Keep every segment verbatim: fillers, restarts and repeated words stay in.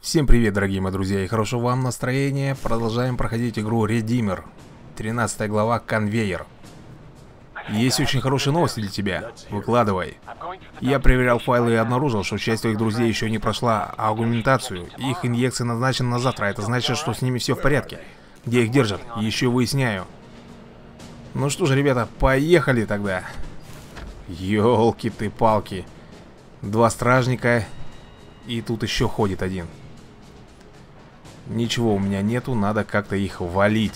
Всем привет, дорогие мои друзья, и хорошо вам настроения. Продолжаем проходить игру Redeemer. тринадцатая глава, конвейер. Есть очень хорошие новости для тебя. Выкладывай. Я проверял файлы и обнаружил, что часть твоих друзей еще не прошла аугментацию. Их инъекция назначена на завтра. Это значит, что с ними все в порядке. Где их держат? Еще выясняю. Ну что же, ребята, поехали тогда. Ёлки ты палки. Два стражника. И тут еще ходит один. Ничего у меня нету, надо как-то их валить.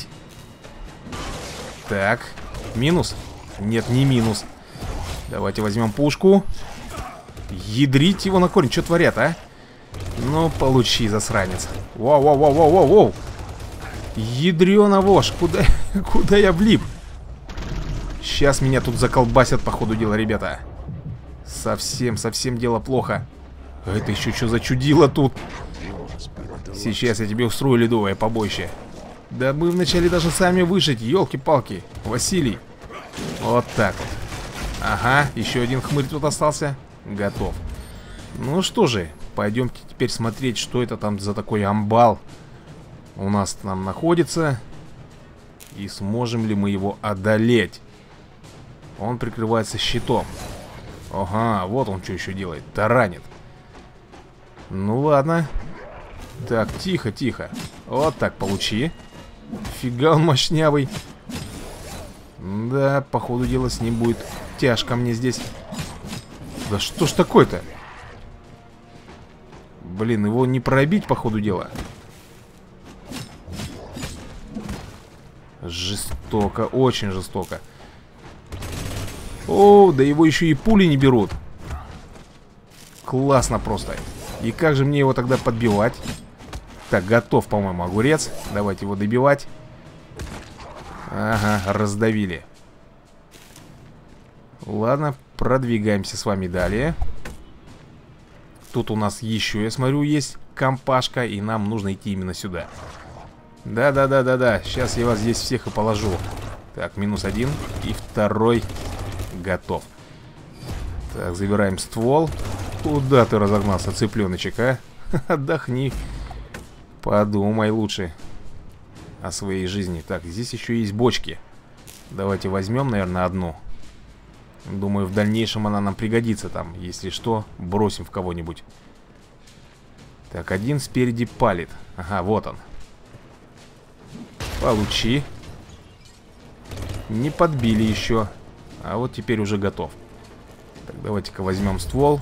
Так, минус? Нет, не минус. Давайте возьмем пушку. Ядрить его на корень, что творят, а? Ну, получи, засранец. Воу-воу-воу-воу-воу-воу. Ядрёна вошь, куда, куда я влип? Сейчас меня тут заколбасят по ходу дела, ребята. Совсем, совсем дело плохо. А это еще что за чудило тут? Сейчас я тебе устрою ледовое побоище. Да мы вначале даже сами выжить, елки-палки. Василий. Вот так вот. Ага, еще один хмырь тут остался. Готов. Ну что же, пойдемте теперь смотреть, что это там за такой амбал у нас там находится. И сможем ли мы его одолеть. Он прикрывается щитом. Ага, вот он что еще делает. Таранит. Ну ладно. Так, тихо, тихо. Вот так, получи. Фига он мощнявый. Да, по ходу дела с ним будет тяжко мне здесь. Да что ж такое-то? Блин, его не пробить по ходу дела. Жестоко, очень жестоко. О, да его еще и пули не берут. Классно просто. И как же мне его тогда подбивать? Так, готов, по-моему, огурец. Давайте его добивать. Ага, раздавили. Ладно, продвигаемся с вами далее. Тут у нас еще, я смотрю, есть компашка. И нам нужно идти именно сюда. Да-да-да-да-да. Сейчас я вас здесь всех и положу. Так, минус один. И второй готов. Так, забираем ствол. Куда ты разогнался, цыпленочек, а? Отдохни. Подумай лучше о своей жизни. Так, здесь еще есть бочки. Давайте возьмем, наверное, одну. Думаю, в дальнейшем она нам пригодится там. Если что, бросим в кого-нибудь. Так, один спереди палит. Ага, вот он. Получи. Не подбили еще. А вот теперь уже готов. Так, давайте-ка возьмем ствол.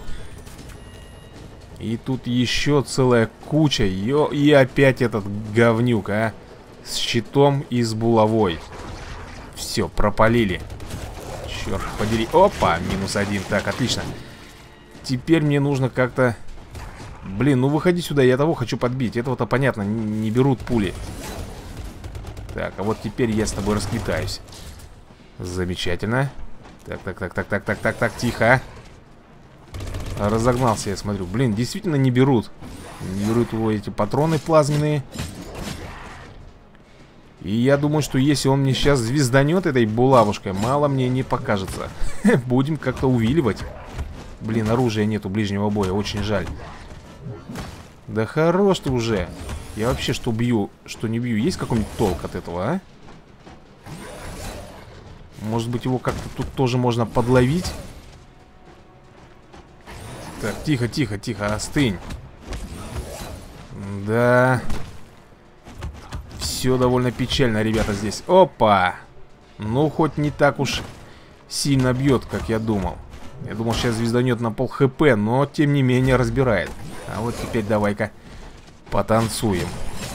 И тут еще целая куча. Ё... И опять этот говнюк, а. С щитом и с булавой. Все, пропалили. Черт подери. Опа, минус один. Так, отлично. Теперь мне нужно как-то... Блин, ну выходи сюда, я того хочу подбить. Этого-то понятно, не берут пули. Так, а вот теперь я с тобой расквитаюсь. Замечательно. Так, так, так, так, так, так, так, так, тихо. Разогнался, я смотрю. Блин, действительно не берут. Не берут его эти патроны плазменные. И я думаю, что если он мне сейчас звезданет этой булавушкой, мало мне не покажется. Будем как-то увиливать. Блин, оружия нету ближнего боя, очень жаль. Да хорош ты уже. Я вообще что бью, что не бью. Есть какой-нибудь толк от этого, а? Может быть, его как-то тут тоже можно подловить? Так, тихо, тихо, тихо, остынь. Да. Все довольно печально, ребята, здесь. Опа! Ну, хоть не так уж сильно бьет, как я думал. Я думал, сейчас звезданет на пол хп, но, тем не менее, разбирает. А вот теперь давай-ка потанцуем.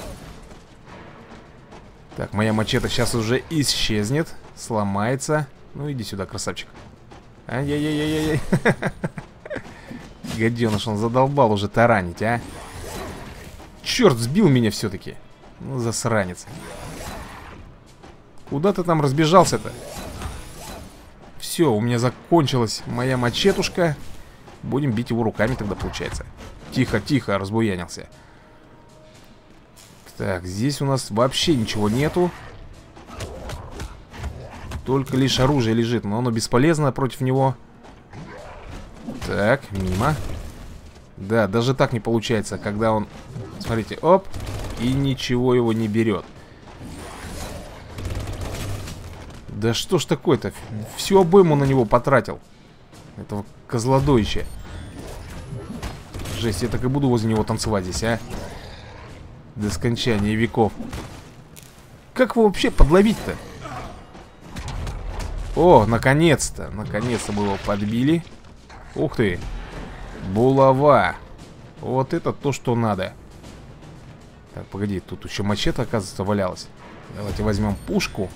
Так, моя мачете сейчас уже исчезнет. Сломается. Ну, иди сюда, красавчик. Ай-яй-яй-яй-яй. Гаденыш, он задолбал уже таранить, а. Черт, сбил меня все-таки. Ну, засранец. Куда ты там разбежался-то? Все, у меня закончилась моя мачетушка. Будем бить его руками тогда, получается. Тихо, тихо, разбуянился. Так, здесь у нас вообще ничего нету. Только лишь оружие лежит, но оно бесполезно против него. Так, мимо. Да, даже так не получается, когда он Смотрите, оп. И ничего его не берет. Да что ж такое-то? Всю обойму на него потратил. Этого козлодойча. Жесть, я так и буду возле него танцевать здесь, а? До скончания веков. Как его вообще подловить-то? О, наконец-то. Наконец-то мы его подбили. Ух ты. Булава. Вот это то, что надо. Так, погоди, тут еще мачете, оказывается, валялась. Давайте возьмем пушку.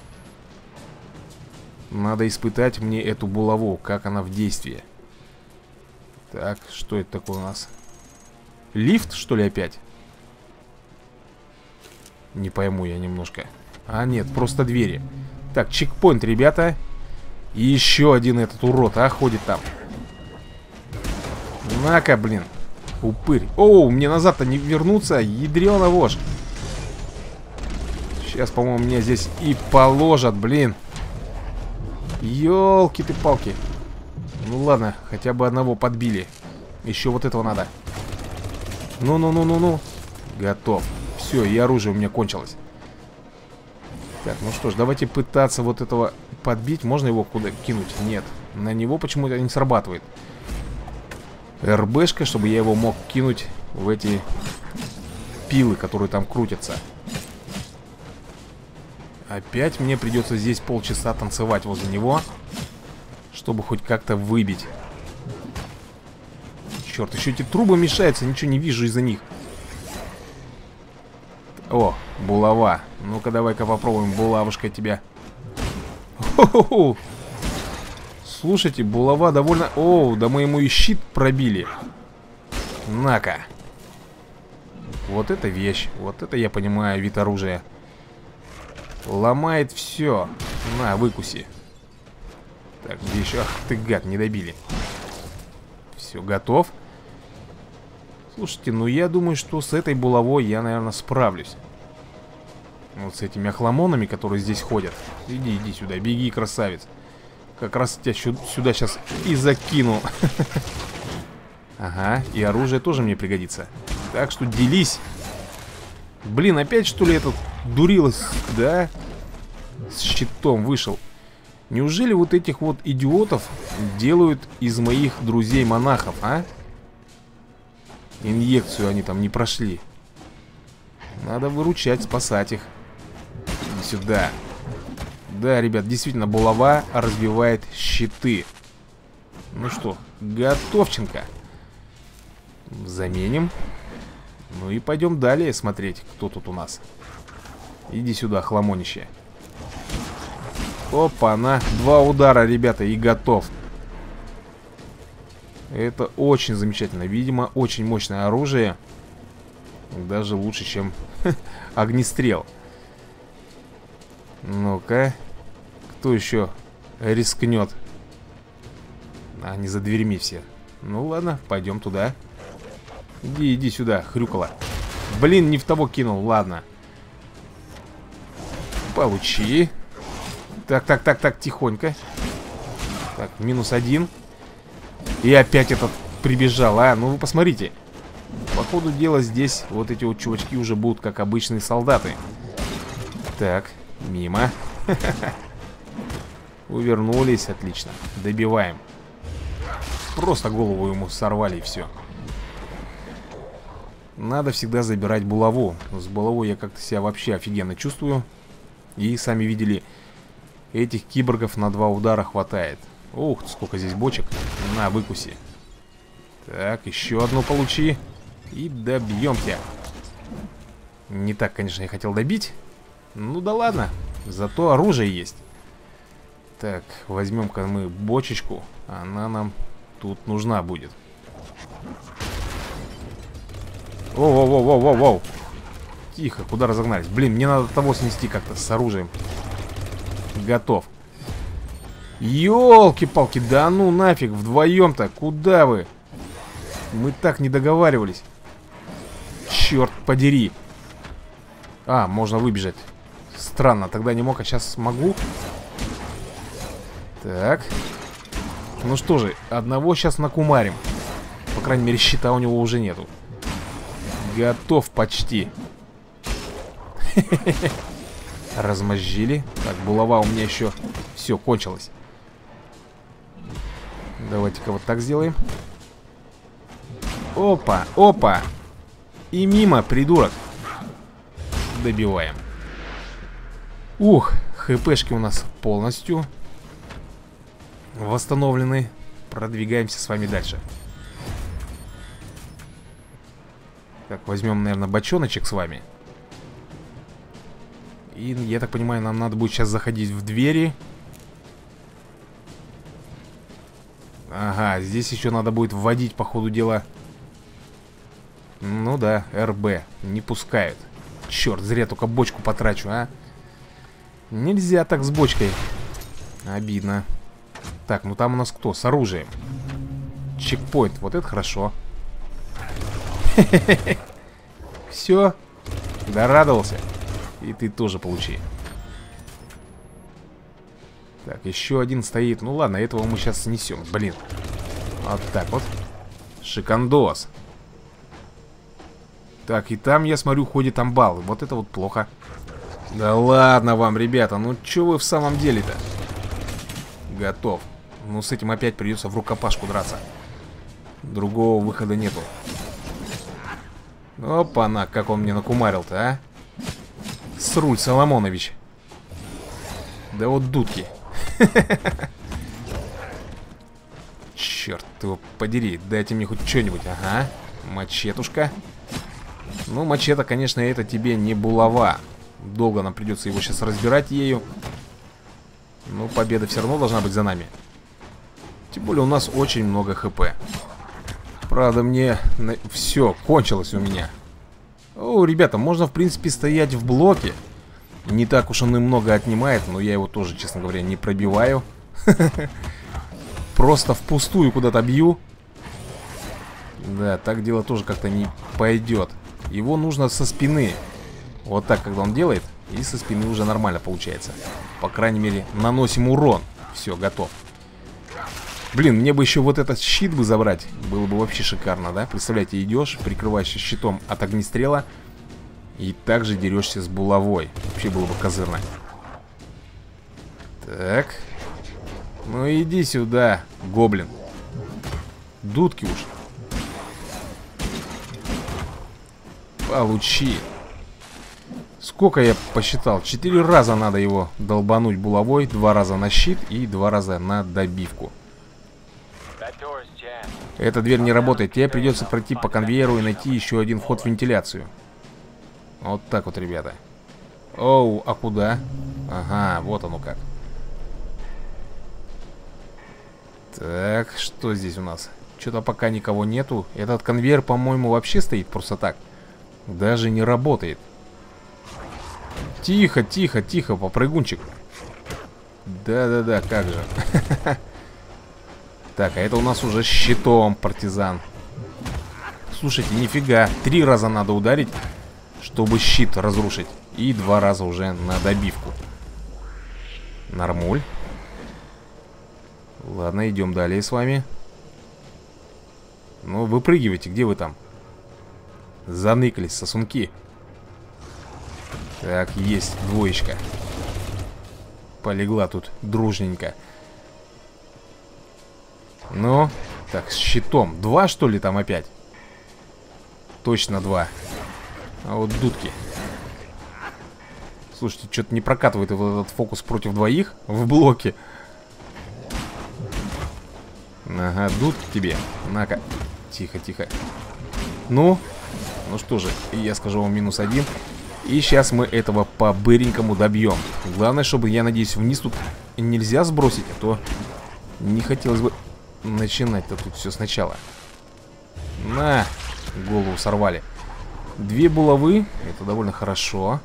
Надо испытать мне эту булаву, как она в действии. Так, что это такое у нас? Лифт, что ли, опять? Не пойму я немножко. А, нет, просто двери. Так, чекпоинт, ребята. И еще один этот урод, а, ходит там. На-ка, блин. Упырь. Оу, мне назад-то не вернуться. Ядрёна вошь. Сейчас, по-моему, меня здесь и положат, блин. Ёлки ты палки. Ну ладно, хотя бы одного подбили. Еще вот этого надо. Ну-ну-ну-ну-ну. Готов. Все, и оружие у меня кончилось. Так, ну что ж, давайте пытаться вот этого подбить. Можно его куда кинуть? Нет. На него почему-то не срабатывает. РБшка, чтобы я его мог кинуть в эти пилы, которые там крутятся. Опять мне придется здесь полчаса танцевать возле него, чтобы хоть как-то выбить. Черт, еще эти трубы мешаются, ничего не вижу из-за них. О, булава. Ну-ка, давай-ка попробуем, булавушка, тебя. Хо-хо-хо. Слушайте, булава довольно... О, да мы ему и щит пробили. На-ка. Вот это вещь. Вот это я понимаю, вид оружия. Ломает все. На, выкуси. Так, где еще? Ах ты, гад, не добили. Все, готов. Слушайте, ну я думаю, что с этой булавой я, наверное, справлюсь. Вот с этими охламонами, которые здесь ходят. Иди, иди сюда, беги, красавец. Как раз тебя сюда сейчас и закину. Ага, и оружие тоже мне пригодится. Так что делись. Блин, опять что ли этот дурилось, да? С щитом вышел. Неужели вот этих вот идиотов делают из моих друзей-монахов, а? Инъекцию они там не прошли. Надо выручать, спасать их. Иди сюда. Да, ребят, действительно, булава разбивает щиты. Ну что, готовченко. Заменим. Ну и пойдем далее смотреть, кто тут у нас. Иди сюда, хламонище. Опа-на. Два удара, ребята, и готов. Это очень замечательно. Видимо, очень мощное оружие. Даже лучше, чем огнестрел. Ну-ка. Кто еще рискнет? А, они за дверьми все. Ну ладно, пойдем туда. Иди, иди сюда, хрюкала. Блин, не в того кинул, ладно. Получи. Так, так, так, так, тихонько. Так, минус один. И опять этот прибежал, а? Ну вы посмотрите. По ходу дела здесь вот эти вот чувачки уже будут как обычные солдаты. Так, мимо. Увернулись, отлично. Добиваем. Просто голову ему сорвали и все. Надо всегда забирать булаву. С булавой я как-то себя вообще офигенно чувствую. И сами видели, этих киборгов на два удара хватает. Ух, сколько здесь бочек. На, выкуси. Так, еще одну получи. И добьем тебя. Не так, конечно, я хотел добить. Ну да ладно. Зато оружие есть. Так, возьмем-ка мы бочечку. Она нам тут нужна будет. Воу-воу-воу-воу-воу. Тихо, куда разогнались? Блин, мне надо того снести как-то с оружием. Готов. Ёлки-палки, да ну нафиг, вдвоем-то, куда вы? Мы так не договаривались. Черт подери. А, можно выбежать. Странно, тогда не мог, а сейчас смогу. Так. Ну что же, одного сейчас накумарим. По крайней мере, щита у него уже нету. Готов почти. Размозжили. Так, булава у меня еще все кончилось. Давайте-ка вот так сделаем. Опа, опа. И мимо, придурок. Добиваем. Ух, хпшки у нас полностью восстановлены. Продвигаемся с вами дальше. Так, возьмем, наверное, бочоночек с вами. И, я так понимаю, нам надо будет сейчас заходить в двери. Ага, здесь еще надо будет вводить, по ходу дела. Ну да, эр бэ. Не пускают. Черт, зря только бочку потрачу, а. Нельзя так с бочкой. Обидно. Так, ну там у нас кто? С оружием. Чекпоинт, вот это хорошо. Все. Дорадовался. И ты тоже получи. Так, еще один стоит. Ну ладно, этого мы сейчас снесем. Блин. Вот так вот. Шикандос. Так, и там, я смотрю, ходит амбал. Вот это вот плохо. Да ладно вам, ребята. Ну что вы в самом деле-то? Готов. Ну с этим опять придется в рукопашку драться. Другого выхода нету. Опа-на, как он мне накумарил-то, а? Сруль, Соломонович. Да вот дудки. Черт его подери, дайте мне хоть что-нибудь. Ага, мачетушка. Ну, мачете, конечно, это тебе не булава. Долго нам придется его сейчас разбирать ею. Но победа все равно должна быть за нами. Тем более у нас очень много хп. Правда, мне... Все, кончилось у меня. О, ребята, можно, в принципе, стоять в блоке. Не так уж он и много отнимает, но я его тоже, честно говоря, не пробиваю. Просто впустую куда-то бью. Да, так дело тоже как-то не пойдет. Его нужно со спины. Вот так, когда он делает. И со спины уже нормально получается. По крайней мере, наносим урон. Все, готов. Блин, мне бы еще вот этот щит бы забрать. Было бы вообще шикарно, да? Представляете, идешь, прикрываешься щитом от огнестрела. И также дерешься с булавой. Вообще было бы козырно. Так. Ну иди сюда, гоблин. Дудки уж. Получи. Сколько я посчитал? Четыре раза надо его долбануть булавой. Два раза на щит и два раза на добивку. Эта дверь не работает. Тебе придется пройти по конвейеру и найти еще один вход в вентиляцию. Вот так вот, ребята. Оу, а куда? Ага, вот оно как. Так, что здесь у нас? Что-то пока никого нету. Этот конвейер, по-моему, вообще стоит просто так. Даже не работает. Тихо, тихо, тихо, попрыгунчик. Да-да-да, как же. Так, а это у нас уже щитом, партизан. Слушайте, нифига. Три раза надо ударить, чтобы щит разрушить. И два раза уже на добивку. Нормуль. Ладно, идем далее с вами. Ну, выпрыгивайте, где вы там? Заныкались, сосунки. Так, есть двоечка. Полегла тут дружненько. Ну, так, с щитом. Два, что ли, там опять? Точно два. А вот дудки. Слушайте, что-то не прокатывает вот этот фокус против двоих в блоке. Ага, дудки тебе. На-ка. Тихо, тихо. Ну, ну что же, я скажу вам минус один. И сейчас мы этого по-быренькому добьем. Главное, чтобы, я надеюсь, вниз тут нельзя сбросить, а то не хотелось бы начинать-то тут все сначала. На, голову сорвали. Две булавы, это довольно хорошо.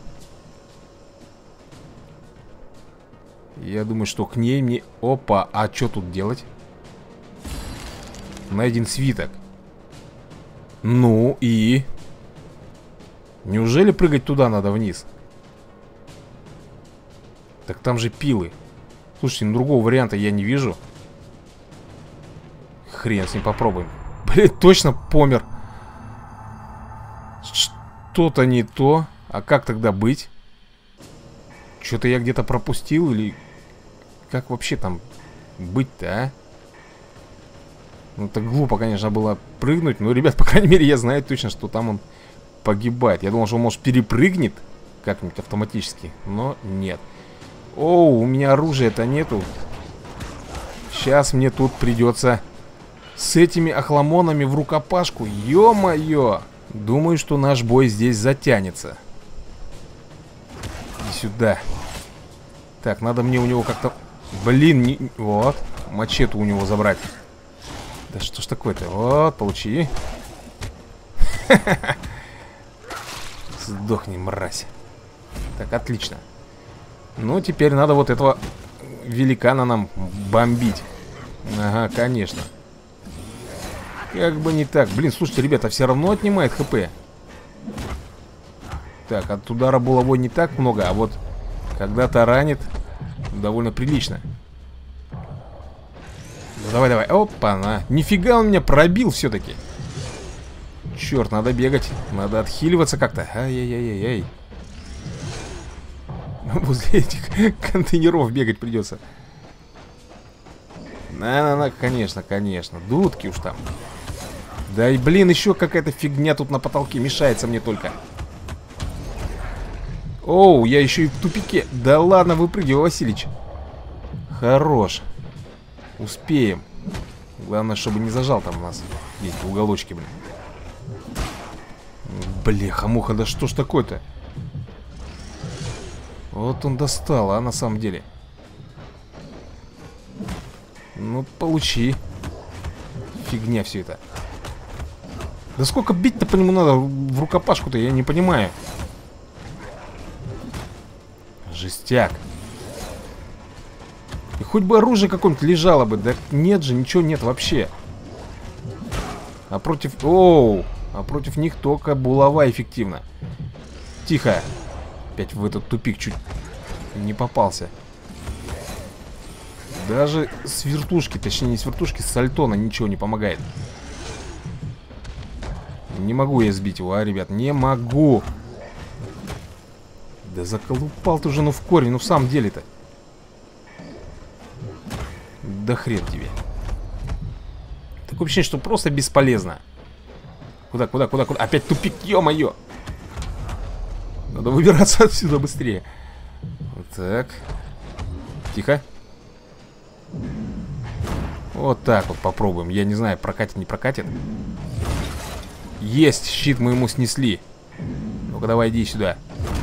Я думаю, что к ней мне... Опа, а что тут делать? Найден свиток. Ну и... Неужели прыгать туда надо вниз? Так там же пилы. Слушайте, ну другого варианта я не вижу. Хрен с ним, попробуем. Блин, точно помер. Что-то не то. А как тогда быть? Что-то я где-то пропустил или... Как вообще там быть-то, а? Ну, так глупо, конечно, было прыгнуть. Но, ребят, по крайней мере, я знаю точно, что там он погибает. Я думал, что он, может, перепрыгнет как-нибудь автоматически. Но нет. Оу, у меня оружия-то нету. Сейчас мне тут придется с этими охламонами в рукопашку. Ё-моё! Думаю, что наш бой здесь затянется. Иди сюда. Так, надо мне у него как-то... Блин, не... вот. Мачету у него забрать. Да что ж такое-то? Вот, получи. Сдохни, мразь. Так, отлично. Ну, теперь надо вот этого великана нам бомбить. Ага, конечно. Как бы не так. Блин, слушайте, ребята, все равно отнимает хп. Так, от удара булавой не так много, а вот когда-то ранит довольно прилично. Ну, давай, давай. Опа-на. Нифига он меня пробил все-таки. Черт, надо бегать. Надо отхиливаться как-то. Ай-яй-яй-яй. Возле этих контейнеров бегать придется. На-на-на, конечно, конечно. Дудки уж там. Да и, блин, еще какая-то фигня тут на потолке. Мешается мне только. Оу, я еще и в тупике. Да ладно, выпрыгивай, Василич. Хорош. Успеем. Главное, чтобы не зажал там у нас. Есть в уголочке, блин. Бляха-муха, да что ж такое-то? Вот он достал, а на самом деле. Ну, получи. Фигня все это. Да сколько бить-то по нему надо в рукопашку-то, я не понимаю. Жестяк. И хоть бы оружие какое-нибудь лежало бы. Да нет же, ничего нет вообще. А против... Оу! А против них только булава эффективна. Тихо. Опять в этот тупик чуть не попался. Даже с вертушки, точнее не с вертушки, с сальтона ничего не помогает. Не могу я сбить его, а, ребят, не могу. Да заколупал ты уже, ну в корень, ну в самом деле-то. Да хрен тебе. Такое ощущение, что просто бесполезно. Куда, куда, куда, куда? Опять тупик, ё-моё. Надо выбираться отсюда быстрее. Так. Тихо. Вот так вот попробуем. Я не знаю, прокатит, не прокатит. Есть, щит мы ему снесли. Ну-ка, давай, иди сюда.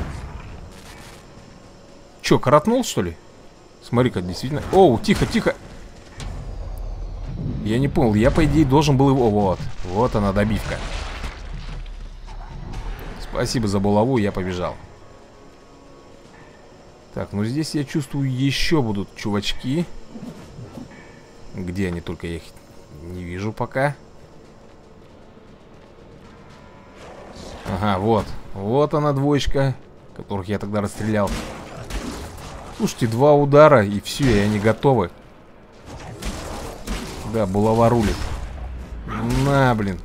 Че, коротнул, что ли? Смотри-ка, действительно. Оу, тихо, тихо. Я не понял, я, по идее, должен был его... Вот, вот она, добивка. Спасибо за булаву, я побежал. Так, ну здесь я чувствую, еще будут чувачки. Где они, только я их не вижу пока. Ага, вот. Вот она, двоечка, которых я тогда расстрелял. Слушайте, два удара, и все, и они готовы. Да, булава рулит. На, блин.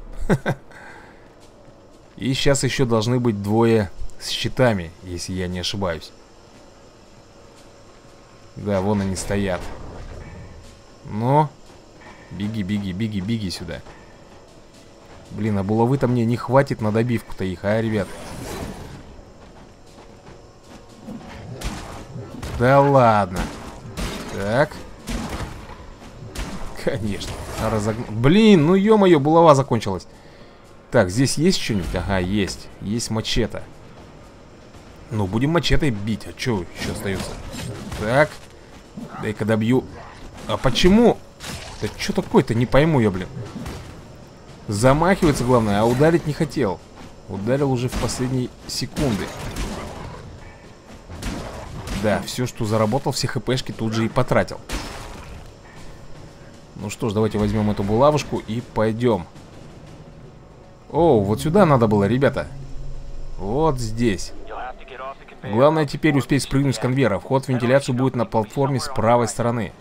И сейчас еще должны быть двое с щитами, если я не ошибаюсь. Да, вон они стоят. Но беги, беги, беги, беги сюда. Блин, а булавы-то мне не хватит на добивку-то их, а, ребят? Да ладно. Так. Конечно. Разогн... Блин, ну ё-моё, булава закончилась. Так, здесь есть что-нибудь? Ага, есть. Есть мачете. Ну, будем мачетой бить. А что еще остается? Так. Дай-ка добью. А почему? Да что такое-то? Не пойму я, блин. Замахивается, главное, а ударить не хотел. Ударил уже в последние секунды. Да, все, что заработал, все хпшки тут же и потратил. Ну что ж, давайте возьмем эту булавушку и пойдем. О, вот сюда надо было, ребята. Вот здесь. Главное теперь успеть спрыгнуть с конвейера. Вход в вентиляцию будет на платформе с правой стороны.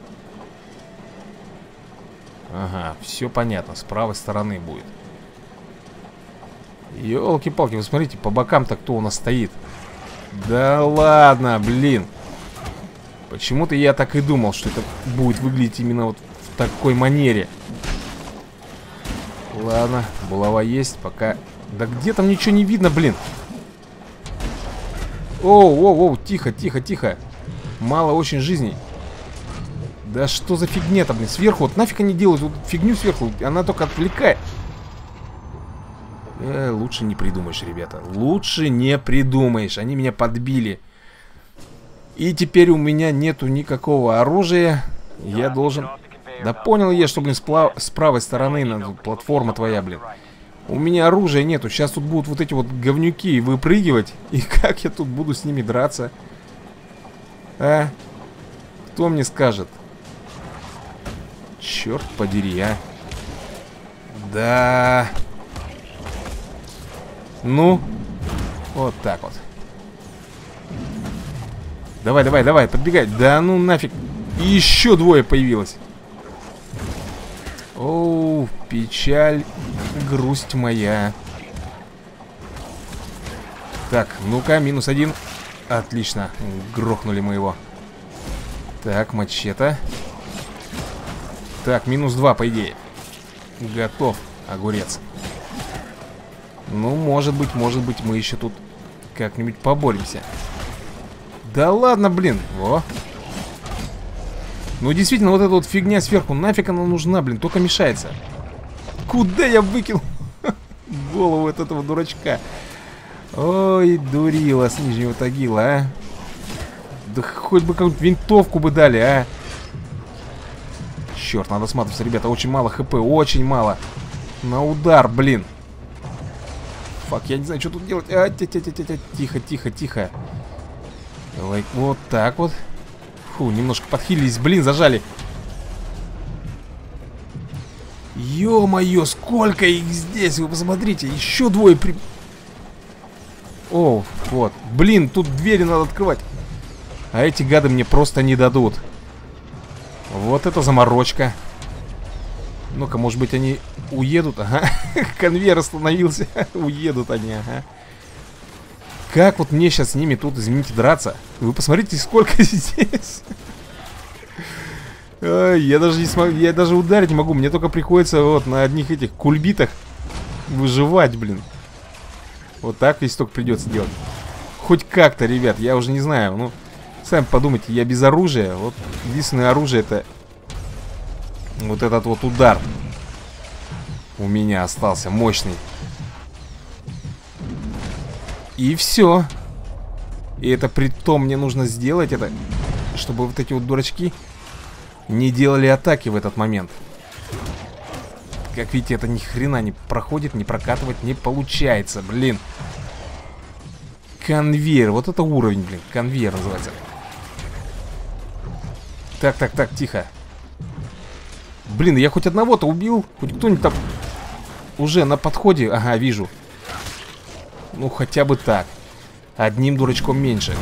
Ага, все понятно, с правой стороны будет. Ёлки-палки, вы смотрите, по бокам-то кто у нас стоит. Да ладно, блин. Почему-то я так и думал, что это будет выглядеть именно вот в такой манере. Ладно, булава есть, пока... Да где там ничего не видно, блин. Оу, оу, оу, тихо, тихо, тихо. Мало очень жизней. Да что за фигня-то, блин, сверху, вот нафиг они делают вот фигню сверху, она только отвлекает. Э, лучше не придумаешь, ребята. Лучше не придумаешь. Они меня подбили. И теперь у меня нету никакого оружия. Я должен... Да понял я, что, блин, с, плав... с правой стороны на... платформа твоя, блин. У меня оружия нету. Сейчас тут будут вот эти вот говнюки выпрыгивать. И как я тут буду с ними драться? А? Кто мне скажет? Черт подери, а. Да... Ну, вот так вот. Давай, давай, давай, подбегай. Да ну нафиг. И еще двое появилось. Оу, печаль, грусть моя. Так, ну-ка, минус один. Отлично, грохнули мы его. Так, мачете. Так, минус два, по идее. Готов, огурец. Ну, может быть, может быть, мы еще тут как-нибудь поборемся. Да ладно, блин. Во. Ну, действительно, вот эта вот фигня сверху, нафиг она нужна, блин, только мешается. Куда я выкинул голову от этого дурачка? Ой, дурила с Нижнего Тагила, а. Да хоть бы какую-нибудь винтовку бы дали, а. Черт, надо сматываться, ребята, очень мало хп, очень мало. На удар, блин. Фак, я не знаю, что тут делать. А, тя -тя -тя -тя -тя. Тихо, тихо, тихо. Давай, вот так вот. Фу, немножко подхилились. Блин, зажали. Ё-моё, сколько их здесь. Вы посмотрите, еще двое при... О, вот. Блин, тут двери надо открывать. А эти гады мне просто не дадут. Вот это заморочка. Ну-ка, может быть, они уедут? Ага, конвейер остановился. Уедут они, ага. Как вот мне сейчас с ними тут, извините, драться? Вы посмотрите, сколько здесь. Ой, я даже не смогу, я даже ударить не могу. Мне только приходится вот на одних этих кульбитах выживать, блин. Вот так, если только придется делать. Хоть как-то, ребят, я уже не знаю. Ну, сами подумайте, я без оружия. Вот единственное оружие — это вот этот вот удар. У меня остался мощный. И все. И это при том мне нужно сделать это, чтобы вот эти вот дурачки не делали атаки в этот момент. Как видите, это ни хрена не проходит, не прокатывать не получается, блин. Конвейер, вот это уровень, блин. Конвейер называется. Так, так, так, тихо. Блин, я хоть одного-то убил. Хоть кто-нибудь там уже на подходе. Ага, вижу. Ну, хотя бы так. Одним дурачком меньше.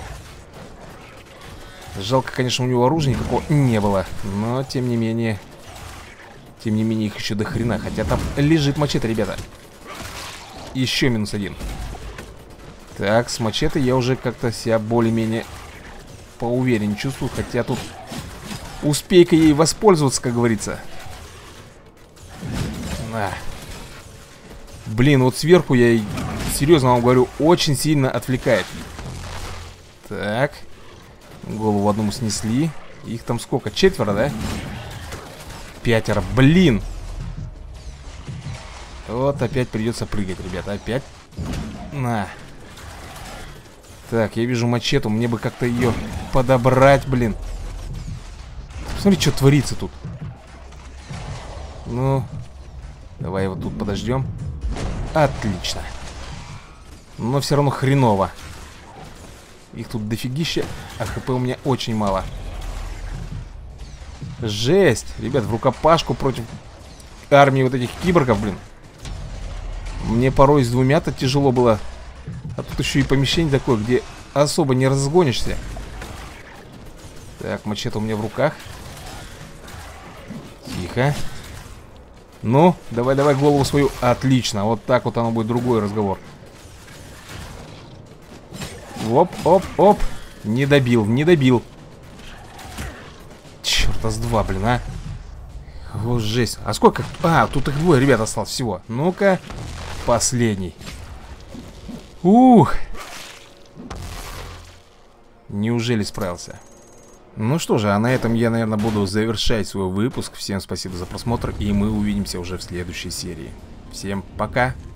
Жалко, конечно, у него оружия никакого не было. Но, тем не менее... Тем не менее, их еще до хрена. Хотя там лежит мачете, ребята. Еще минус один. Так, с мачете я уже как-то себя более-менее поувереннее чувствую. Хотя тут... Успей-ка ей воспользоваться, как говорится. На. Блин, вот сверху я, серьезно вам говорю, очень сильно отвлекает. Так. Голову одному снесли. Их там сколько? Четверо, да? Пятеро. Блин. Вот опять придется прыгать, ребята. Опять. На. Так, я вижу мачету. Мне бы как-то ее подобрать, блин. Смотри, что творится тут. Ну, давай его тут подождем. Отлично. Но все равно хреново. Их тут дофигища, а хп у меня очень мало. Жесть. Ребят, в рукопашку против армии вот этих киборгов, блин. Мне порой с двумя-то тяжело было. А тут еще и помещение такое, где особо не разгонишься. Так, мачете у меня в руках. Тихо. Ну, давай, давай голову свою. Отлично, вот так вот оно будет другой разговор. Оп, оп, оп. Не добил, не добил. Черта с два, блин, а. Вот жесть. А сколько? А, тут их двое ребят осталось всего. Ну-ка, последний. Ух. Неужели справился? Ну что же, а на этом я, наверное, буду завершать свой выпуск. Всем спасибо за просмотр, и мы увидимся уже в следующей серии. Всем пока.